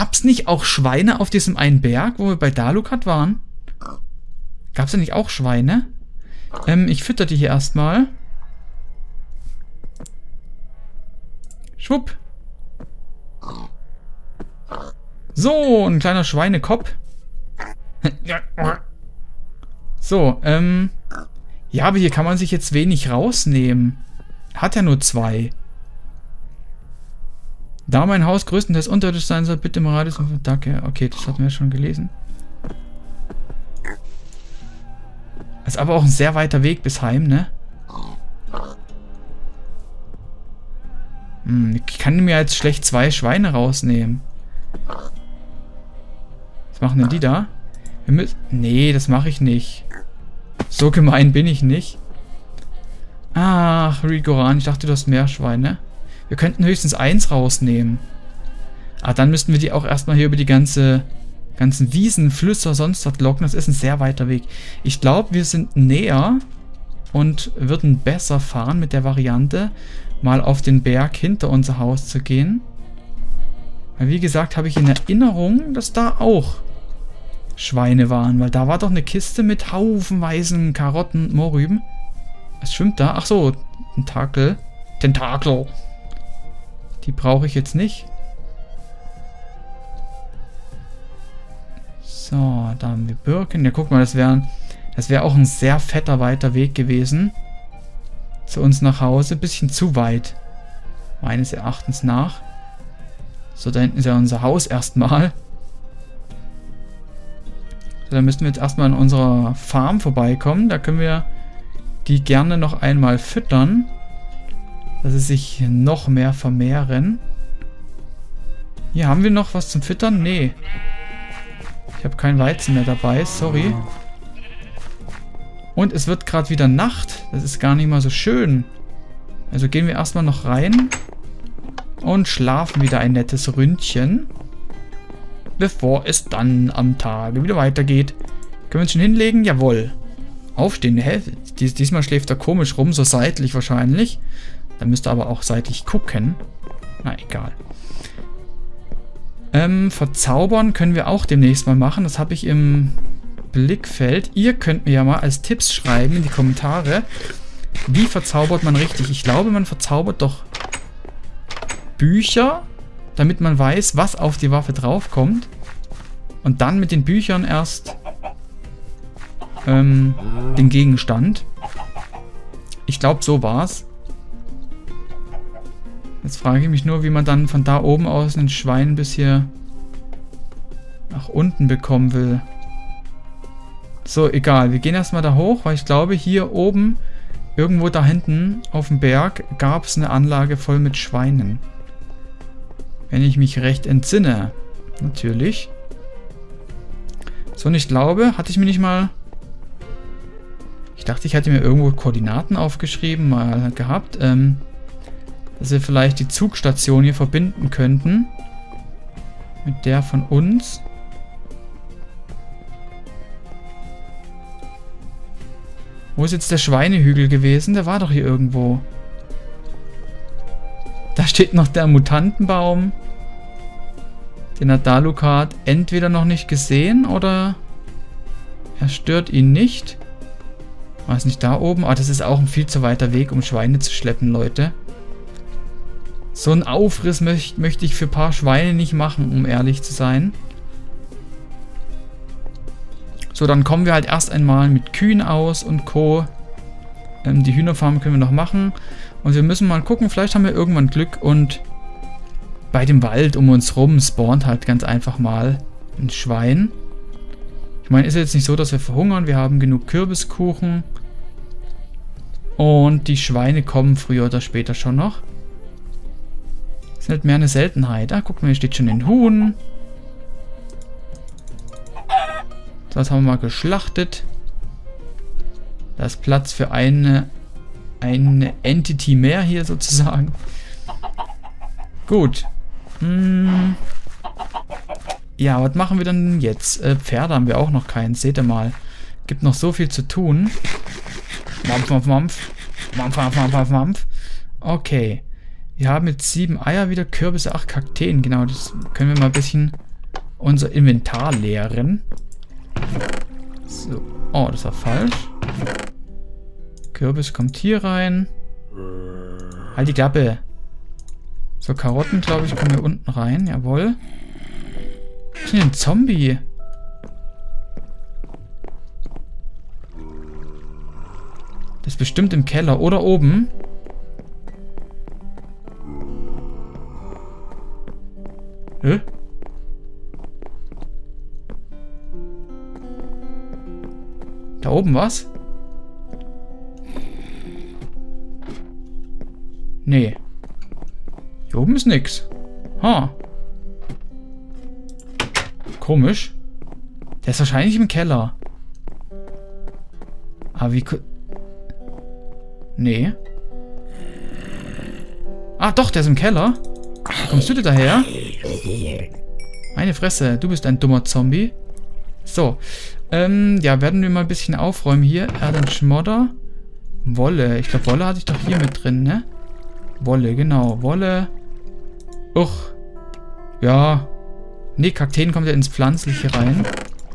Gab es nicht auch Schweine auf diesem einen Berg, wo wir bei Dalukat waren? Gab es da nicht auch Schweine? Ich fütter die hier erstmal. Schwupp. So, ein kleiner Schweinekopf. So, ja, aber hier kann man sich jetzt wenig rausnehmen. Hat ja nur 2. Da mein Haus größtenteils unterirdisch sein soll, bitte im Radius. Danke, okay, das hatten wir schon gelesen. Ist aber auch ein sehr weiter Weg bis heim, ne? Ich kann mir jetzt schlecht 2 Schweine rausnehmen. Was machen denn die da? Nee, das mache ich nicht. So gemein bin ich nicht. Ach, Rigoran, ich dachte, du hast mehr Schweine. Wir könnten höchstens 1 rausnehmen. Ah, dann müssten wir die auch erstmal hier über die ganzen Wiesen, Flüsse, sonst was locken. Das ist ein sehr weiter Weg. Ich glaube, wir sind näher und würden besser fahren mit der Variante, mal auf den Berg hinter unser Haus zu gehen. Weil, wie gesagt, habe ich in Erinnerung, dass da auch Schweine waren. Weil da war doch eine Kiste mit haufenweisen Karotten und Mohrrüben. Was schwimmt da? Ach so, Tentakel. Tentakel. Die brauche ich jetzt nicht. So, da haben wir Birken. Ja, guck mal, das wäre auch ein sehr fetter weiter Weg gewesen. Zu uns nach Hause. Bisschen zu weit. Meines Erachtens nach. So, da hinten ist ja unser Haus erstmal. So, da müssen wir jetzt erstmal an unserer Farm vorbeikommen. Da können wir die gerne noch einmal füttern. Dass sie sich noch mehr vermehren. Hier, haben wir noch was zum Füttern? Nee. Ich habe kein Weizen mehr dabei, sorry. Und es wird gerade wieder Nacht. Das ist gar nicht mal so schön. Also gehen wir erstmal noch rein. Und schlafen wieder ein nettes Ründchen. Bevor es dann am Tage wieder weitergeht. Können wir uns schon hinlegen? Jawohl. Aufstehen. Hä? Diesmal schläft er komisch rum, so seitlich wahrscheinlich. Da müsste aber auch seitlich gucken. Na, egal. Verzaubern können wir auch demnächst mal machen. Das habe ich im Blickfeld. Ihr könnt mir ja mal als Tipps schreiben in die Kommentare. Wie verzaubert man richtig? Ich glaube, man verzaubert doch Bücher, damit man weiß, was auf die Waffe draufkommt. Und dann mit den Büchern erst den Gegenstand. Ich glaube, so war's. Jetzt frage ich mich nur, wie man dann von da oben aus ein Schwein bis hier nach unten bekommen will. So, egal. Wir gehen erstmal da hoch, weil ich glaube, hier oben, irgendwo da hinten auf dem Berg, gab es eine Anlage voll mit Schweinen. Wenn ich mich recht entsinne. Natürlich. So, und ich glaube, hatte ich mir nicht mal... Ich dachte, ich hätte mir irgendwo Koordinaten aufgeschrieben, mal gehabt, dass wir vielleicht die Zugstation hier verbinden könnten. Mit der von uns. Wo ist jetzt der Schweinehügel gewesen? Der war doch hier irgendwo. Da steht noch der Mutantenbaum. Den hat Dalukat entweder noch nicht gesehen oder er stört ihn nicht. War es nicht da oben? Ah, das ist auch ein viel zu weiter Weg, um Schweine zu schleppen, Leute. So einen Aufriss möchte ich für ein paar Schweine nicht machen, um ehrlich zu sein. So, dann kommen wir halt erst einmal mit Kühen aus und Co. Die Hühnerfarm können wir noch machen. Und wir müssen mal gucken, vielleicht haben wir irgendwann Glück und bei dem Wald um uns rum spawnt halt ganz einfach mal ein Schwein. Ich meine, ist jetzt nicht so, dass wir verhungern. Wir haben genug Kürbiskuchen. Und die Schweine kommen früher oder später schon noch. Das ist halt mehr eine Seltenheit. Ah, guck mal, hier steht schon ein Huhn. Das haben wir mal geschlachtet. Da ist Platz für eine Entity mehr hier sozusagen. Gut. Ja, was machen wir dann jetzt? Pferde haben wir auch noch keinen. Seht ihr mal. Gibt noch so viel zu tun. Mampf, mampf, mampf. Mampf, mampf, mampf, mampf, mampf. Okay. Wir haben jetzt 7 Eier wieder, Kürbisse, 8 Kakteen. Genau, das können wir mal ein bisschen unser Inventar leeren. So. Oh, das war falsch. Kürbis kommt hier rein. Halt die Klappe. So, Karotten, glaube ich, kommen hier unten rein. Jawohl. Was ist denn ein Zombie? Das ist bestimmt im Keller oder oben. Hä? Da oben was? Nee. Hier oben ist nix. Ha. Komisch. Der ist wahrscheinlich im Keller. Aber wie... Nee. Ah, doch, der ist im Keller. Wie kommst du denn daher? Meine Fresse, du bist ein dummer Zombie. So. Ja, werden wir mal ein bisschen aufräumen hier. Erde und Schmodder. Wolle. Ich glaube, Wolle hatte ich doch hier mit drin, ne? Wolle, genau. Wolle. Uch. Ja. Nee, Kakteen kommt ja ins Pflanzliche rein.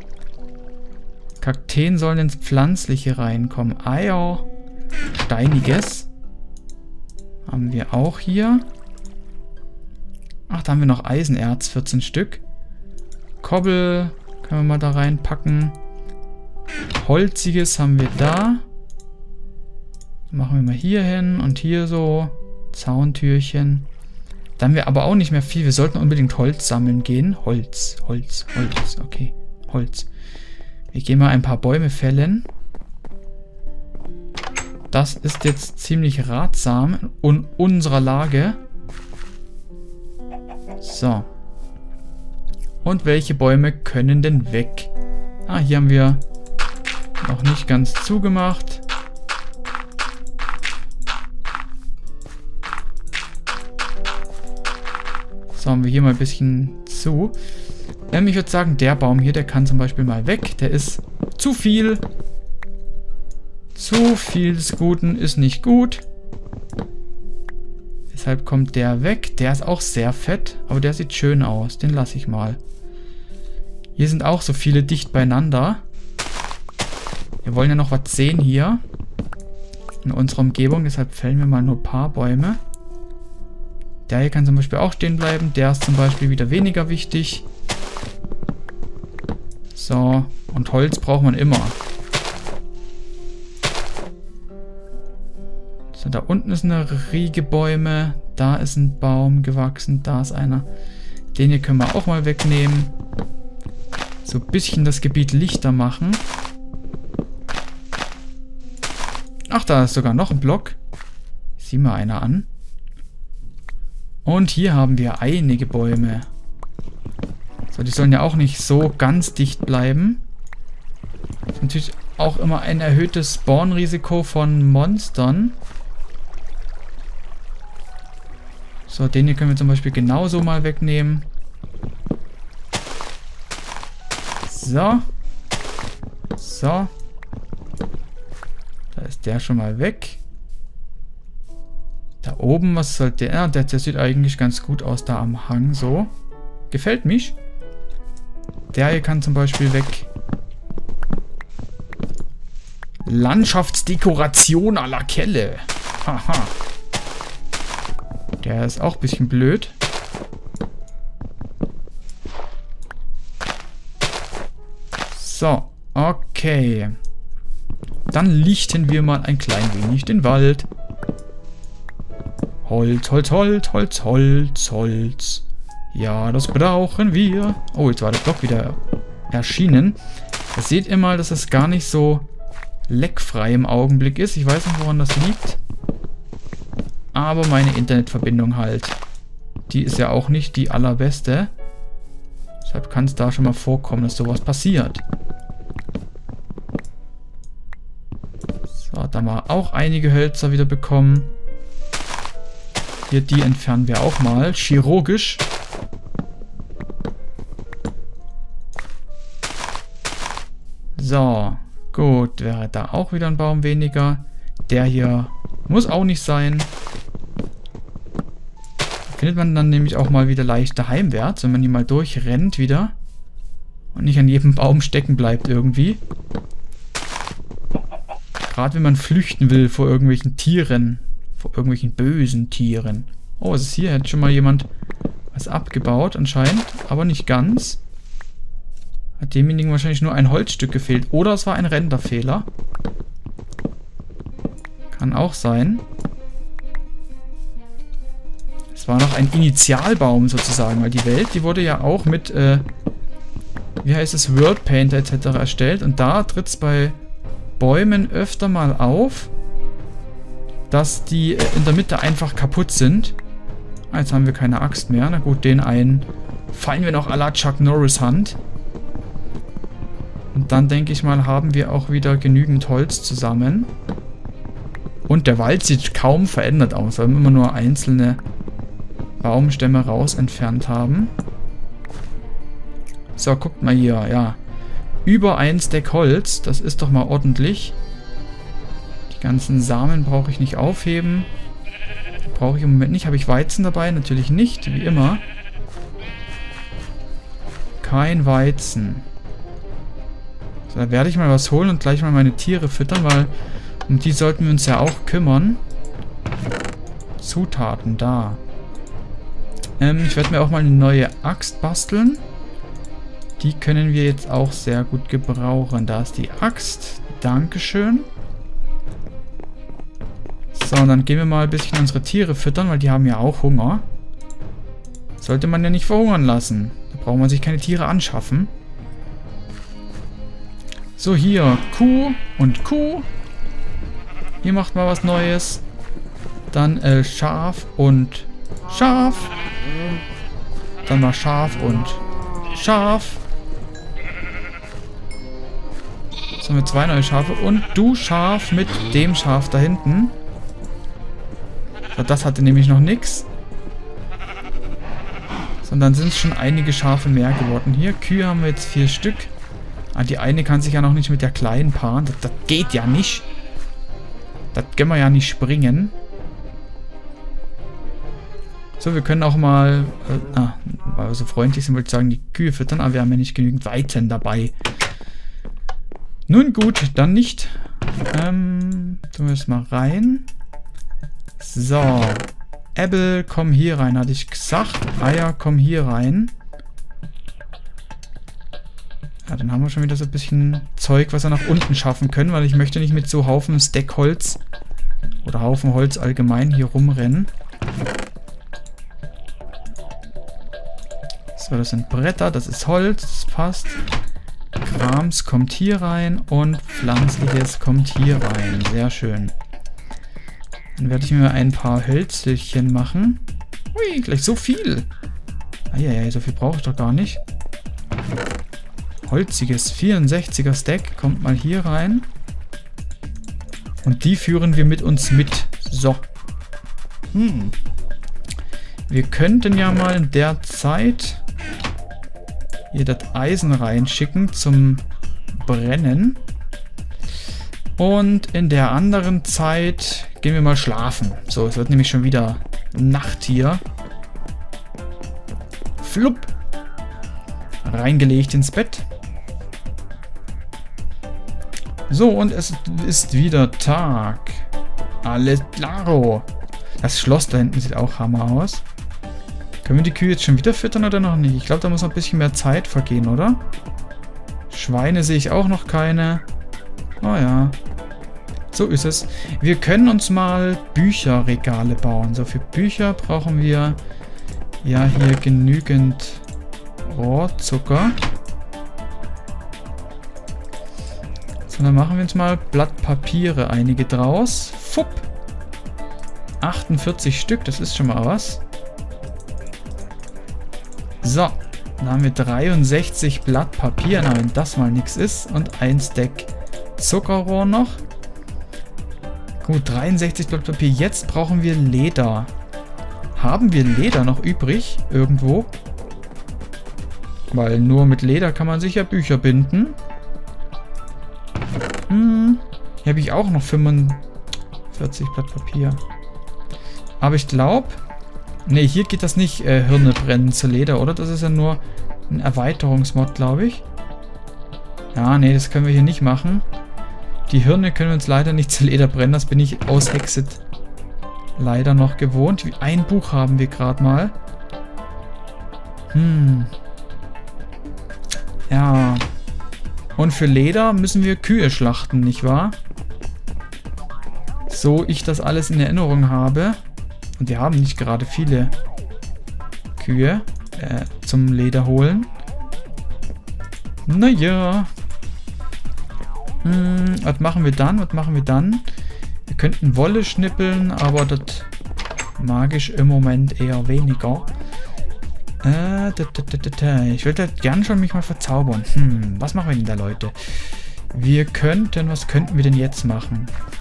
Kakteen sollen ins Pflanzliche reinkommen. Eier. Steiniges. Haben wir auch hier. Ach, da haben wir noch Eisenerz, 14 Stück. Kobbel können wir mal da reinpacken. Holziges haben wir da. Machen wir mal hier hin und hier so. Zauntürchen. Da haben wir aber auch nicht mehr viel. Wir sollten unbedingt Holz sammeln gehen. Holz. Okay, Holz. Wir gehen mal ein paar Bäume fällen. Das ist jetzt ziemlich ratsam in unserer Lage. So. Und welche Bäume können denn weg? Ah, hier haben wir noch nicht ganz zugemacht. So, haben wir hier mal ein bisschen zu. Ich würde sagen, der Baum hier, der kann zum Beispiel mal weg. Der ist zu viel. Zu viel des Guten ist nicht gut. Deshalb kommt der weg. Der ist auch sehr fett, aber der sieht schön aus. Den lasse ich mal. Hier sind auch so viele dicht beieinander. Wir wollen ja noch was sehen hier. In unserer Umgebung, deshalb fällen wir mal nur ein paar Bäume. Der hier kann zum Beispiel auch stehen bleiben. Der ist zum Beispiel wieder weniger wichtig. So, und Holz braucht man immer. So, da unten ist eine Riege Bäume. Da ist ein Baum gewachsen. Da ist einer. Den hier können wir auch mal wegnehmen. So ein bisschen das Gebiet lichter machen. Ach, da ist sogar noch ein Block. Ich sieh mal einer an. Und hier haben wir einige Bäume. So, die sollen ja auch nicht so ganz dicht bleiben. Das ist natürlich auch immer ein erhöhtes Spawn-Risiko von Monstern. So, den hier können wir zum Beispiel genauso mal wegnehmen. So. So. Da ist der schon mal weg. Da oben, was soll der? Der sieht eigentlich ganz gut aus da am Hang. So. Gefällt mich. Der hier kann zum Beispiel weg. Landschaftsdekoration à la Kelle. Haha. Der ist auch ein bisschen blöd. So, okay. Dann lichten wir mal ein klein wenig den Wald. Holz, Holz, Holz, Holz, Holz, Holz. Ja, das brauchen wir. Oh, jetzt war der Block wieder erschienen. Ihr seht immer, dass es gar nicht so leckfrei im Augenblick ist. Ich weiß nicht, woran das liegt. Aber meine Internetverbindung halt. Die ist ja auch nicht die allerbeste. Deshalb kann es da schon mal vorkommen, dass sowas passiert. So, da haben wir auch einige Hölzer wieder bekommen. Hier, die entfernen wir auch mal. Chirurgisch. So, gut. Wäre da auch wieder ein Baum weniger. Der hier muss auch nicht sein. Findet man dann nämlich auch mal wieder leichter heimwärts, wenn man hier mal durchrennt wieder. Und nicht an jedem Baum stecken bleibt irgendwie. Gerade wenn man flüchten will vor irgendwelchen Tieren. Vor irgendwelchen bösen Tieren. Oh, was ist hier? Hat schon mal jemand was abgebaut anscheinend. Aber nicht ganz. Hat demjenigen wahrscheinlich nur ein Holzstück gefehlt. Oder es war ein Renderfehler. Kann auch sein. Es war noch ein Initialbaum sozusagen. Weil die Welt, die wurde ja auch mit, wie heißt es, World Painter etc. erstellt. Und da tritt es bei Bäumen öfter mal auf, dass die in der Mitte einfach kaputt sind. Jetzt haben wir keine Axt mehr. Na gut, den einen fallen wir noch à la Chuck Norris Hand. Und dann, denke ich mal, haben wir auch wieder genügend Holz zusammen. Und der Wald sieht kaum verändert aus, weil wir immer nur einzelne Baumstämme raus entfernt haben. So, guckt mal hier, ja. Über ein Stack Holz, das ist doch mal ordentlich. Die ganzen Samen brauche ich nicht aufheben. Brauche ich im Moment nicht. Habe ich Weizen dabei? Natürlich nicht, wie immer. Kein Weizen. So, da werde ich mal was holen und gleich mal meine Tiere füttern, weil um die sollten wir uns ja auch kümmern. Zutaten, da. Ich werde mir auch mal eine neue Axt basteln. Die können wir jetzt auch sehr gut gebrauchen. Da ist die Axt. Dankeschön. So, und dann gehen wir mal ein bisschen unsere Tiere füttern, weil die haben ja auch Hunger. Sollte man ja nicht verhungern lassen. Da braucht man sich keine Tiere anschaffen. So, hier Kuh und Kuh. Hier macht mal was Neues. Dann Schaf und Schaf. Dann mal Schaf und Schaf. So, haben wir 2 neue Schafe. Und du Schaf mit dem Schaf da hinten. So, das hatte nämlich noch nichts. So, und dann sind es schon einige Schafe mehr geworden. Hier, Kühe haben wir jetzt 4 Stück. Ah, die eine kann sich ja noch nicht mit der kleinen paaren. Das geht ja nicht. Das können wir ja nicht springen. So, wir können auch mal, weil wir so freundlich sind, wollte ich sagen, die Kühe füttern, aber wir haben ja nicht genügend Weizen dabei. Nun gut, dann nicht. Tun wir es mal rein. So. Äpfel, komm hier rein, hatte ich gesagt. Eier, komm hier rein. Ja, dann haben wir schon wieder so ein bisschen Zeug, was wir nach unten schaffen können, weil ich möchte nicht mit so Haufen Stackholz oder Haufen Holz allgemein hier rumrennen. So, das sind Bretter, das ist Holz, das passt. Krams kommt hier rein und Pflanzliches kommt hier rein. Sehr schön. Dann werde ich mir ein paar Hölzelchen machen. Ui, gleich so viel. Eieiei, so viel brauche ich doch gar nicht. Holziges 64er Stack kommt mal hier rein. Und die führen wir mit uns mit. So. Wir könnten ja mal in der Zeit hier das Eisen reinschicken zum Brennen. Und in der anderen Zeit gehen wir mal schlafen. So, es wird nämlich schon wieder Nacht hier. Flupp. Reingelegt ins Bett. So, und es ist wieder Tag. Alles klaro. Das Schloss da hinten sieht auch Hammer aus. Können wir die Kühe jetzt schon wieder füttern oder noch nicht? Ich glaube, da muss noch ein bisschen mehr Zeit vergehen, oder? Schweine sehe ich auch noch keine. Oh ja. So ist es. Wir können uns mal Bücherregale bauen. So, für Bücher brauchen wir ja hier genügend Rohrzucker. So, dann machen wir uns mal Blattpapiere, einige draus. Fupp. 48 Stück, das ist schon mal was. So, dann haben wir 63 Blatt Papier, na, wenn das mal nichts ist. Und ein Stack Zuckerrohr noch. Gut, 63 Blatt Papier. Jetzt brauchen wir Leder. Haben wir Leder noch übrig? Irgendwo? Weil nur mit Leder kann man sicher Bücher binden. Hier habe ich auch noch 45 Blatt Papier. Aber ich glaube... Ne, hier geht das nicht, Hirne brennen zu Leder, oder? Das ist ja nur ein Erweiterungsmod, glaube ich. Ja, nee, das können wir hier nicht machen. Die Hirne können wir uns leider nicht zu Leder brennen. Das bin ich aus Exit leider noch gewohnt. Ein Buch haben wir gerade mal. Ja. Und für Leder müssen wir Kühe schlachten, nicht wahr? So ich das alles in Erinnerung habe. Und wir haben nicht gerade viele Kühe zum Leder holen. Naja. Was machen wir dann? Wir könnten Wolle schnippeln, aber das mag ich im Moment eher weniger. Ich würde gern schon mich mal verzaubern. Was machen wir denn da, Leute? Was könnten wir denn jetzt machen?